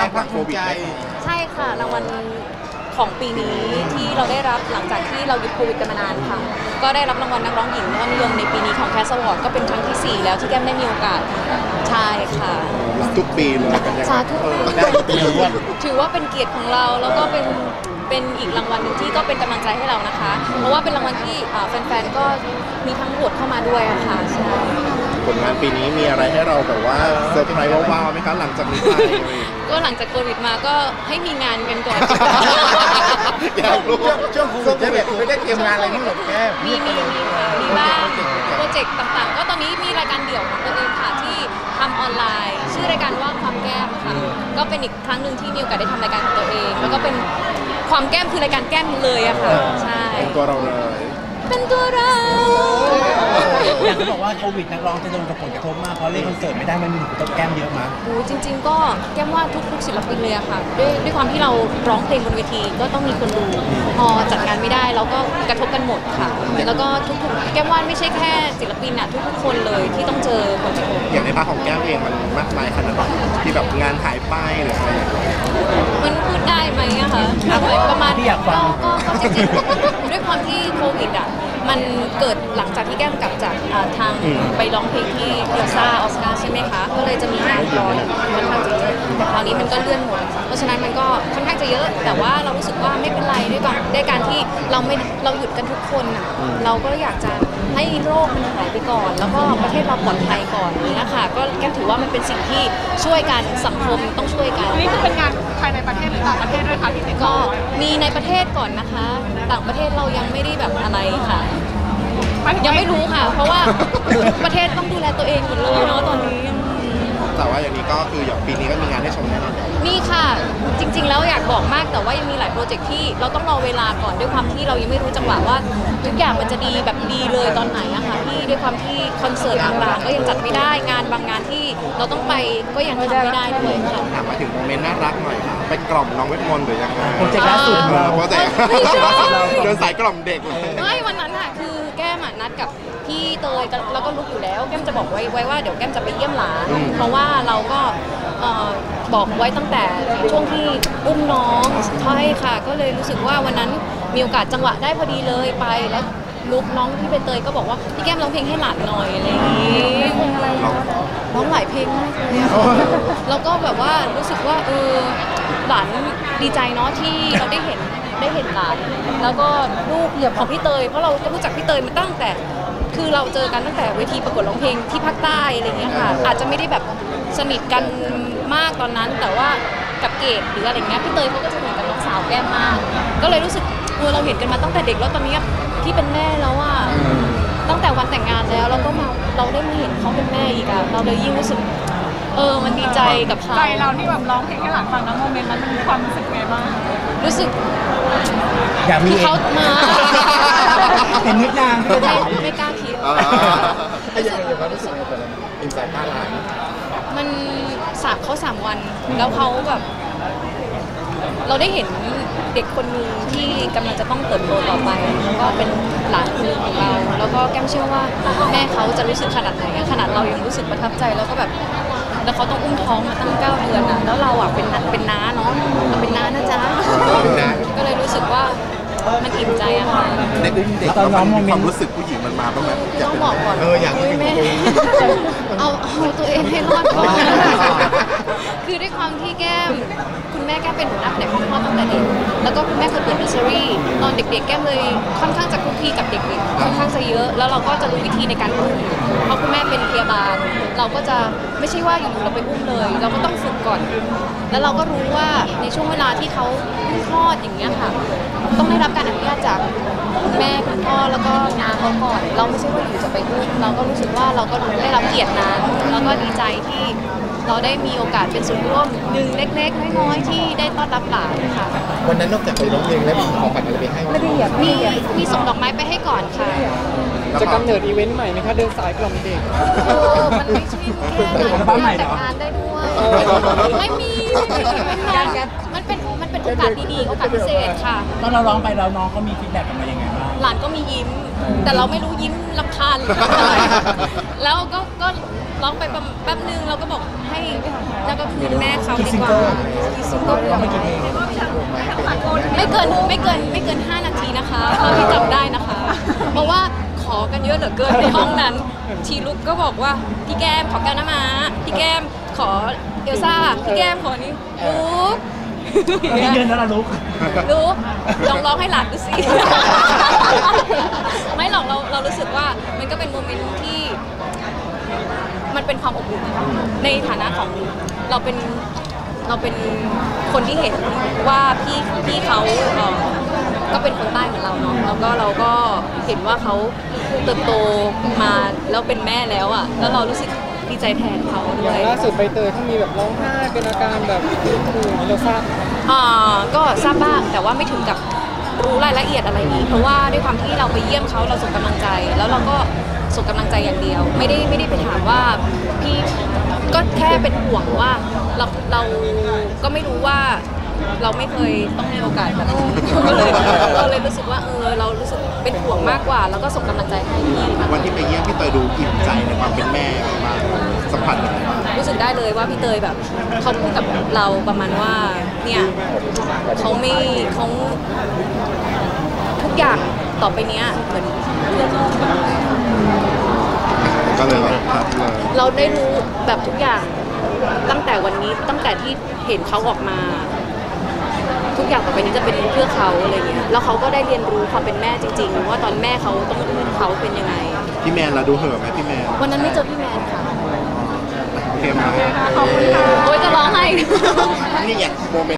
ภาคโควิดใช่ค่ะรางวัลของปีนี้ที่เราได้รับหลังจากที่เราหยุดโควิดกันมานานค่ะก็ได้รับรางวัลนักร้องหญิงยอดนิยมในปีนี้ของแคสวอร์ดก็เป็นครั้งที่4แล้วที่แก้มได้มีโอกาสใช่ค่ะทุกปีเลยสาธุได้ถือว่าเป็นเกียรติของเราแล้วก็เป็นอีกรางวัลหนึ่งที่ก็เป็นกำลังใจให้เรานะคะเพราะว่าเป็นรางวัลที่แฟนๆก็มีทั้งโหวตเข้ามาด้วยอะค่ะใช่ผลงานปีนี้มีอะไรให้เราแบบว่าเซอร์ไพรส์ว้าวๆไหมคะหลังจากนี้ไปก็หลังจากโควิดมาก็ให้มีงานกันก่อนอยากรู้ช่วงโควิดไม่ได้เตรียมงานอะไรนี่หรอกแก้มีบ้างโปรเจกต์ต่างๆก็ตอนนี้มีรายการเดี่ยวของตัวเองค่ะที่ทำออนไลน์ชื่อรายการว่าความแก้มค่ะก็เป็นอีกครั้งหนึ่งที่มีโอกาสได้ทำรายการของตัวเองแล้วก็เป็นความแก้มคือรายการแก้มเลยอะค่ะใช่เป็นตัวเราเลยเป็นตัวเราอย่างที่บอกว่าโควิดนักร้องจะโดนผลกระทบมากเพราะเล่นคอนเสิร์ตไม่ได้มันมีผลกระทบแก้มเยอะมากจริงๆก็แก้มว่าทุกศิลปินเลยอะค่ะด้วยความที่เราร้องเพลงบนเวทีก็ต้องมีคนดูพอจัดงานไม่ได้เราก็กระทบกันหมดค่ะแล้วก็ทุกแก้มว่าไม่ใช่แค่ศิลปินอะทุกคนเลยที่ต้องเจอผลกระทบอย่างในภาคของแก้มเองมันมากมายขนาดไหนที่แบบงานหายไปหรืออะไรมันพูดได้ไหมอะคะประมาณที่อยากฟังก็จริงๆด้วยความที่โควิดอะมันเกิดหลังจากที่แก้มกลับจากทางไปร้องเพลงที่เอลซ่าออสการ์ใช่ไหมคะก็เลยจะมีงานรอค่อนข้างจะเยอะแต่คราวนี้มันก็เลื่อนหมดเพราะฉะนั้นมันก็ค่อนข้างจะเยอะแต่ว่าเรารู้สึกว่าไม่เป็นไรด้วยการที่เราหยุดกันทุกคนอ่ะเราก็อยากจะให้โรคมันหายไปก่อนแล้วก็ประเทศเราปลอดภัยก่อนนี่นะคะก็แก้มถือว่ามันเป็นสิ่งที่ช่วยกันสังคมต้องช่วยกันนี่คือเป็นงานภายในประเทศหรือต่างประเทศด้วยคะที่ติดก็มีในประเทศก่อนนะคะต่างประเทศเรายังไม่ได้แบบอะไรค่ะยังไม่รู้ค่ะเพราะว่าประเทศต้องดูแลตัวเองหมดเลยเนาะตอนนี้แต่ว่าอย่างนี้ก็คืออย่างปีนี้ก็มีงานให้ชมแน่นอนมีค่ะจริงๆแล้วอยากบอกมากแต่ว่ายังมีหลายโปรเจกต์ที่เราต้องรอเวลาก่อนด้วยความที่เรายังไม่รู้จังหวะว่าทุกอย่างมันจะดีแบบดีเลยตอนไหนอะค่ะพี่ด้วยความที่คอนเสิร์ตต่างๆก็ยังจัดไม่ได้งานบางงานที่เราต้องไปก็ยังทำไม่ได้ด้วยค่ะถามมาถึงโมเมนต์น่ารักหน่อยค่ะไปกล่อมน้องเวทมนต์หรือยังไงโปรเจกต์ล่าสุดโปรเจกต์เดินสายกล่อมเด็กไม่วันนั้นอะคือแก้มนัดกับพี่เตยแล้วก็ลุกอยู่แล้วแก้มจะบอกไว้ว่าเดี๋ยวแก้มจะไปเยี่ยมหลานเพราะว่าเราก็บอกไว้ตั้งแต่ช่วงที่อุ้มน้องใช่ค่ะก็เลยรู้สึกว่าวันนั้นมีโอกาสจังหวะได้พอดีเลยไปแล้วลุกน้องพี่ใบเตยก็บอกว่าพี่แก้มร้องเพลงให้หลานหน่อยอะไรอย่างนี้ร้องหลายเพลงมากเลยแล้วก็แบบว่ารู้สึกว่าหลานดีใจเนาะที่เราได้เห็นหลานแล้วก็ลูกของพี่เตยเพราะเราก็รู้จักพี่เตยมาตั้งแต่คือเราเจอกันตั้งแต่เวทีประกวดร้องเพลงที่ภาคใต้อะไรอย่างเงี้ยค่ะอาจจะไม่ได้แบบสนิทกันมากตอนนั้นแต่ว่ากับเกดหรืออะไรเงี้ยพี่เตยเขาก็จะสนิทกับน้องสาวแก้มมากก็เลยรู้สึกเราเห็นกันมาตั้งแต่เด็กแล้วตอนนี้ที่เป็นแม่แล้วอ่ะตั้งแต่วันแต่งงานแล้วเราก็มาเราได้มาเห็นเขาเป็นแม่อีกอ่ะเราเลยยิ่งรู้สึกมันดีใจกับเขาใจเราที่แบบร้องเพลงให้หลานฟังนะโมเมนต์นั้นมันมีความรู้สึกไงบ้างรู้สึกอยากมีเขามาเห็นนิดนางไม่กล้าคิดอย่างความรู้สึกในแต่ละอินไซต์5 ล้านมันเขา3 วันแล้วเขาแบบเราได้เห็นเด็กคนนึงที่กำลังจะต้องเติบโตต่อไปแล้วก็เป็นหลานคนนึงของเราแล้วก็แก้มเชื่อว่าแม่เขาจะรู้สึกขนาดไหนขนาดเรายังรู้สึกประทับใจแล้วก็แบบแล้วเขาต้องอุ้มท้องมาตั้ง9 เดือนอ่ะแล้วเราอ่ะเป็นน้าเนาะเป็นน้านะจ๊ะก็เลยรู้สึกว่ามันอิ่มใจอะค่ะเด็กตอนน้องมีความรู้สึกผู้หญิงมันมาบ้างไหมต้องบอกก่อนอยากแม่เอาตัวเองให้รอดก่อนคือด้วยความที่คุณแม่แก้มเป็นหัวหน้าแผนกห้องคลอดตั้งแต่เด็กแล้วก็คุณแม่เคยเปิดเนอร์เซอรี่ตอนเด็กๆแก้มเลยค่อนข้างจะคลุกคลีกับเด็กๆค่อนข้างจะเยอะแล้วเราก็จะรู้วิธีในการอุ้มเพราะคุณแม่เป็นพยาบาลเราก็จะไม่ใช่ว่าอยู่ๆเราไปอุ้มเลยเราก็ต้องฝึกก่อนแล้วเราก็รู้ว่าในช่วงเวลาที่เขาคลอดอย่างเงี้ยค่ะต้องได้รับการอนุญาตจากคุณแม่คุณพ่อแล้วก็น้าเขาก่อนเราไม่ใช่ว่าอยู่จะไปอุ้มเราก็รู้สึกว่าเราก็ได้รับเกียรตินั้นแล้วก็ดีใจที่เราได้มีโอกาสเป็นส่วนร่วมหนึ่งเล็กๆน้อยๆที่ได้ต้อนรับหลานค่ะวันนั้นนอกจากไปร้องเพลงแล้วมีของขวัญอะไรไปให้มีส่งดอกไม้ไปให้ก่อนค่ะจะกำเนิดอีเวนต์ใหม่ไหมคะเดินสายกล่อมเด็กมันไม่ใช่แค่แต่งงานได้ด้วยไม่มีมันเป็นโอกาสดีๆโอกาสพิเศษค่ะตอนเราร้องไปแล้วน้องเขามีฟีดแบ็กกลับมายังไงบ้างหลานก็มียิ้ม แต่เราไม่รู้ยิ้มรำคาญหรืออะไรแล้วก็ร้องไปแป๊บนึงเราก็บอกให้แล้วก็คืนแม่เขาดีกว่ากี่ซิงเกิลเราไม่กี่เพลงไม่เกิน5 นาทีนะคะเท่าที่จำได้นะคะ เพราะว่าขอกันเยอะเหลือเกินในห้องนั้น ทีลุกก็บอกว่าพี่แก้มขอแก้วน้ำม้าพี่แก้มขอเอลซ่าพี่แก้มขอนี้ลุกไม่เดินแล้วล่ะลูกลุกลองร้องให้หลานดูสิ ไม่หรอกเรารู้สึกว่ามันก็เป็นโมเมนต์ที่มันเป็นความอบอุ่นในฐานะของเราเป็นคนที่เห็นว่าพี่เขาก็เป็นคนใต้เหมือนเราเนาะแล้วก็เราก็เห็นว่าเขาเติบโตมาแล้วเป็นแม่แล้วอ่ะแล้วเรารู้สึกดีใจแทนเขาด้อย่าวยงล่าสุดใบเตยเขามีแบบร้องไห้เป็นอาการแบบเราทราบก็ทราบบ้างแต่ว่าไม่ถึงกับรู้รายละเอียดอะไรนี้เพราะว่าด้วยความที่เราไปเยี่ยมเขาเราส่งกำลังใจ แล้วเราก็ส่งกำลังใจอย่างเดียว ไม่ได้ไปถามว่าพี่ก็แค่เป็นห่วงว่าเราก็ไม่รู้ว่าเราไม่เคยต้องมีโอกาสแบบนี้ก็เลยเราเลยรู้สึกว่าเรารู้สึกเป็นห่วงมากกว่า แล้วก็ส่งกำลังใจให้พี่มากวันที่ไปเยี่ยมพี่เตยดูอิ่มใจในความเป็นแม่มากสัมผัสยังไงบ้างรู้สึกได้เลยว่าพี่เตยแบบเขาพูดกับเราประมาณว่าเนี่ยเขาทุกอย่างต่อไปเนี้ยเหมือนก็เลยแบบครับเลยเราได้รู้แบบทุกอย่างตั้งแต่วันนี้ตั้งแต่ที่เห็นเขาออกมา ทุกอย่างต่อไปนี้จะเป็นเพื่อเขาอะไรเงี้ยแล้วเขาก็ได้เรียนรู้ความเป็นแม่จริงๆว่าตอนแม่เขาต้องอุ้มเขาเป็นยังไงพี่แมนเราดูเห่อะไหมพี่แมนวันนั้นไม่เจอพี่แมนค่ะโอเคไหมโอ้ยจะร้องไห้นี่อยากโมเมนต์